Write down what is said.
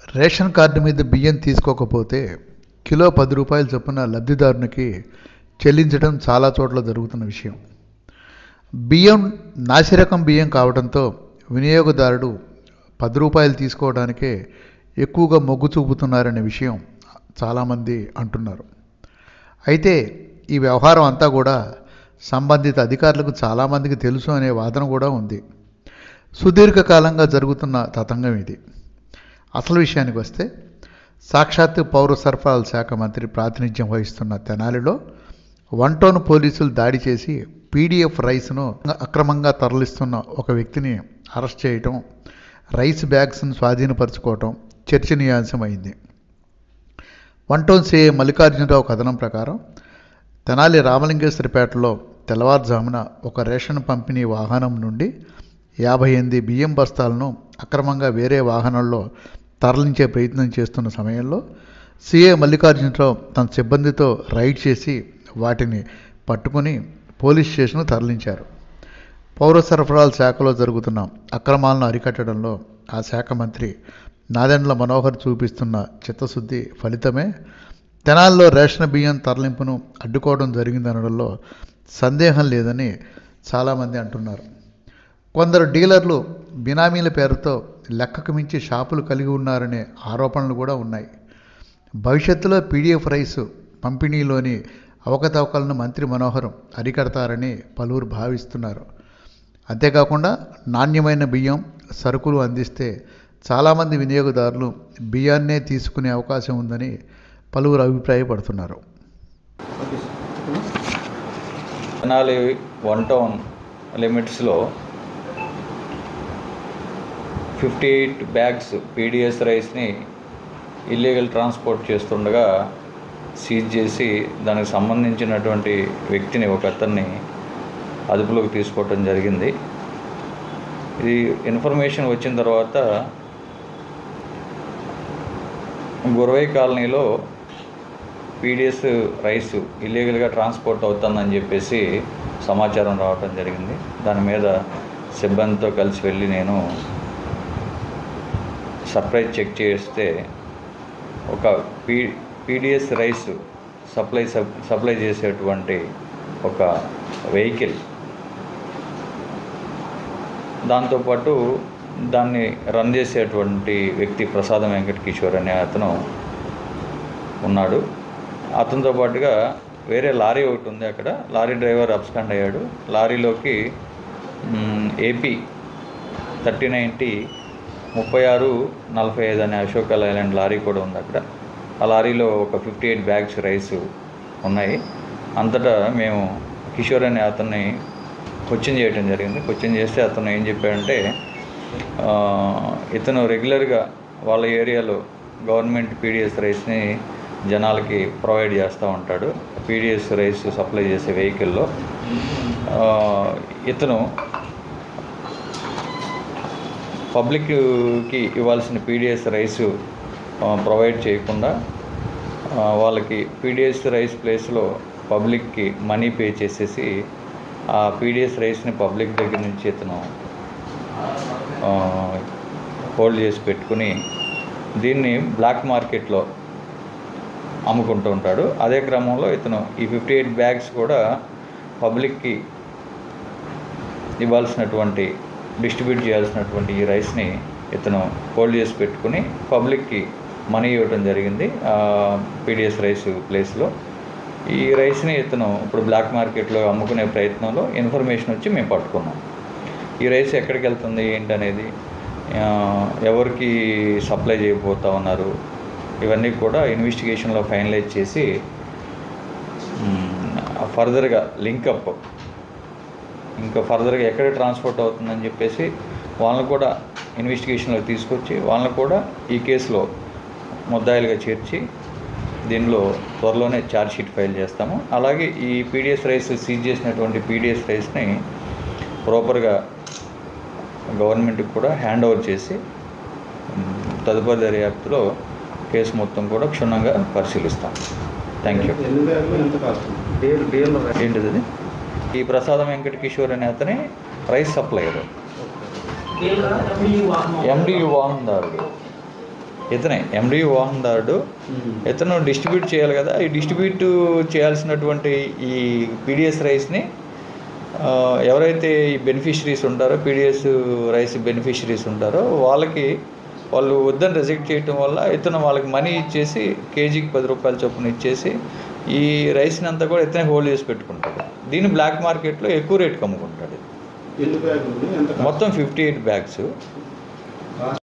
Ration card మీద బియ్యం తీసుకోకపోతే కిలో 10 రూపాయల చొప్పున లబ్ధిదారునికి చెల్లించడం చాలా చోట్ల జరుగుతున్న విషయం. బియ్యం నాసిరకం బియ్యం కావడంతో వినియోగదారుడు 10 రూపాయలు తీసుకోవడానికే ఎక్కువగా మొగ్గు చూపుతున్నారనే విషయం చాలామంది అంటున్నారు. అయితే ఈ వ్యవహారం అంతా కూడా సంబంధిత అధికారులకు చాలామందికి తెలుసు అనే వాదన కూడా ఉంది. సుదీర్ఘకాలంగా జరుగుతున్న తతంగం ఇది. అసలు విషయానికి వస్తే సాక్షాత్తు పౌర సరఫరాల శాఖ మంత్రి ప్రాతినిధ్యం వహిస్తున్న తెనాలిలో 1 టౌన్ పోలీసులు దాడి చేసి పీడీఎఫ్ రైస్ను అక్రమంగా తరలిస్తున్న ఒక వ్యక్తిని అరెస్ట్ చేయటం, రైస్ బ్యాగ్స్ను స్వాధీనపరచుకోవటం చర్చనీయాంశమైంది. 1 టౌన్ సిఐ మల్లికార్జునరావు కథనం ప్రకారం తెనాలి రామలింగేశ్వరపేటలో తెల్లవారుజామున ఒక రేషన్ పంపిణీ వాహనం నుండి 58 బియ్యం బస్తాలను అక్రమంగా వేరే వాహనంలో తరలించే ప్రయత్నం చేస్తున్న సమయంలో సిఐ మల్లికార్జునరావు తన సిబ్బందితో రైడ్ చేసి వాటిని పట్టుకుని పోలీస్ స్టేషన్కు తరలించారు. పౌర సరఫరాల శాఖలో జరుగుతున్న అక్రమాలను అరికట్టడంలో ఆ శాఖ మంత్రి నాదెండ్ల మనోహర్ చూపిస్తున్న చిత్తశుద్ధి ఫలితమే తెనాలిలో రేషన్ బియ్యం తరలింపును అడ్డుకోవడం జరిగిందనడంలో సందేహం లేదని చాలామంది అంటున్నారు. కొందరు డీలర్లు బినామీల పేరుతో లెక్కకు మించి షాపులు కలిగి ఉన్నారనే ఆరోపణలు కూడా ఉన్నాయి. భవిష్యత్తులో పీడీఎఫ్ రైస్ పంపిణీలోని అవకతవకలను మంత్రి మనోహర్ అరికడతారని పలువురు భావిస్తున్నారు. అంతేకాకుండా నాణ్యమైన బియ్యం, సరుకులు అందిస్తే చాలామంది వినియోగదారులు బియ్యాన్నే తీసుకునే అవకాశం ఉందని పలువురు అభిప్రాయపడుతున్నారు. తెనాలి 1 టౌన్ లిమిట్స్లో 58 బ్యాగ్స్ పీడిఎస్ రైస్ని ఇల్లీగల్ ట్రాన్స్పోర్ట్ చేస్తుండగా సీజ్ చేసి దానికి సంబంధించినటువంటి వ్యక్తిని ఒక అతన్ని అదుపులోకి తీసుకోవటం జరిగింది. ఇది ఇన్ఫర్మేషన్ వచ్చిన తర్వాత గురవై కాలనీలో పీడిఎస్ రైస్ ఇల్లీగల్గా ట్రాన్స్పోర్ట్ అవుతుందని చెప్పేసి సమాచారం రావటం జరిగింది. దాని మీద సిబ్బందితో కలిసి వెళ్ళి నేను సర్ప్రైజ్ చెక్ చేస్తే ఒక పీడిఎస్ రైస్ సప్లై చేసేటువంటి ఒక వెహికల్, దాంతోపాటు దాన్ని రన్ చేసేటువంటి వ్యక్తి ప్రసాదం వెంకట కిషోర్ అనే అతను ఉన్నాడు. అతనితో పాటుగా వేరే లారీ ఒకటి ఉంది. అక్కడ లారీ డ్రైవర్ అబ్స్కాండ్ అయ్యాడు. లారీలోకి ఏపీ 3090 3645 అనే అశోక్ లైలాండ్ లారీ కూడా ఉంది అక్కడ. ఆ లారీలో ఒక 58 బ్యాగ్స్ రైస్ ఉన్నాయి. అంతటా మేము కిషోర్ అనే అతన్ని క్వశ్చన్ చేయడం జరిగింది. క్వశ్చన్ చేస్తే అతను ఏం చెప్పాడంటే, ఇతను రెగ్యులర్గా వాళ్ళ ఏరియాలో గవర్నమెంట్ పీడిఎస్ రైస్ని జనాలకి ప్రొవైడ్ చేస్తూ ఉంటాడు. పీడిఎస్ రైస్ సప్లై చేసే వెహికల్లో ఇతను పబ్లిక్కి ఇవ్వాల్సిన పీడిఎస్ రైస్ ప్రొవైడ్ చేయకుండా వాళ్ళకి పీడిఎస్ రైస్ ప్లేస్లో పబ్లిక్కి మనీ పే చేసేసి ఆ పీడిఎస్ రైస్ని పబ్లిక్ దగ్గర నుంచి ఇతను హోల్డ్ చేసి పెట్టుకుని దీన్ని బ్లాక్ మార్కెట్లో అమ్ముకుంటూ ఉంటాడు. అదే క్రమంలో ఇతను ఈ 58 బ్యాగ్స్ కూడా పబ్లిక్కి ఇవ్వాల్సినటువంటి డిస్ట్రిబ్యూట్ చేయాల్సినటువంటి ఈ రైస్ని ఇతను హోల్డ్ చేసి పెట్టుకుని పబ్లిక్కి మనీ ఇవ్వడం జరిగింది పీడిఎస్ రైస్ ప్లేస్లో. ఈ రైస్ని ఇతను ఇప్పుడు బ్లాక్ మార్కెట్లో అమ్ముకునే ప్రయత్నంలో ఇన్ఫర్మేషన్ వచ్చి మేము పట్టుకున్నాం. ఈ రైస్ ఎక్కడికి వెళ్తుంది ఏంటనేది, ఎవరికి సప్లై చేయబోతూ ఉన్నారు, ఇవన్నీ కూడా ఇన్వెస్టిగేషన్లో ఫైనలైజ్ చేసి ఫర్దర్గా లింకప్ ఇంకా ఫర్దర్గా ఎక్కడ ట్రాన్స్పోర్ట్ అవుతుందని చెప్పేసి వాళ్ళని కూడా ఇన్వెస్టిగేషన్లోకి తీసుకొచ్చి వాళ్ళని కూడా ఈ కేసులో ముద్దాయిలుగా చేర్చి దీనిలో త్వరలోనే ఛార్జ్షీట్ ఫైల్ చేస్తాము. అలాగే ఈ పీడిఎస్ రైస్ సీజ్ చేసినటువంటి పీడిఎస్ రైస్ని ప్రాపర్గా గవర్నమెంట్కి కూడా హ్యాండ్ ఓవర్ చేసి తదుపరి దర్యాప్తులో కేసు మొత్తం కూడా క్షుణ్ణంగా పరిశీలిస్తాం. Thank you. ఏంటిది అది? ఈ ప్రసాదం వెంకట కిషోర్ అనే అతని రైస్ సప్లయర్, ఎండియు వాహనదారుడు. ఇతనే ఎండి వాహనదారుడు. ఇతను డిస్ట్రిబ్యూట్ చేయాలి కదా, ఈ డిస్ట్రిబ్యూట్ చేయాల్సినటువంటి ఈ పీడిఎస్ రైస్ని ఎవరైతే ఈ బెనిఫిషరీస్ ఉంటారో, పీడిఎస్ రైస్ బెనిఫిషరీస్ ఉంటారో వాళ్ళు వద్దని రిజెక్ట్ చేయటం వల్ల ఇతను వాళ్ళకి మనీ ఇచ్చేసి కేజీకి 10 రూపాయల చొప్పున ఇచ్చేసి ఈ రైస్ని అంతా కూడా ఇతనే హోల్డ్ చేసి పెట్టుకుంటాడు. దీన్ని బ్లాక్ మార్కెట్లో ఎక్కువ రేటుకి అమ్ముకుంటాడు. మొత్తం 58 బ్యాగ్స్.